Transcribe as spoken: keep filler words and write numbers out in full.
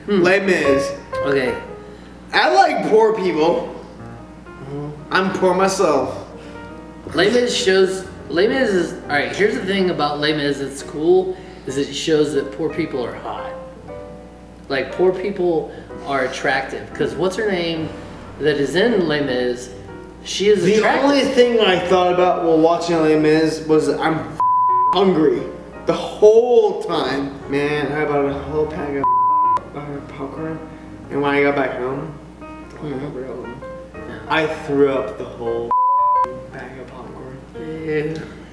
Hmm. Les Mis. Okay. I like poor people. Mm-hmm. I'm poor myself. Les Mis shows. Les Mis is all right. Here's the thing about Les Mis that's cool is it shows that poor people are hot. Like poor people are attractive. Because what's her name that is in Les Mis? She is the attractive. only thing I thought about while watching Les Mis was I'm hungry the whole time. Man, I bought a whole pack of popcorn, and when I got back home, mm-hmm. I threw up the whole bag of popcorn. Yeah.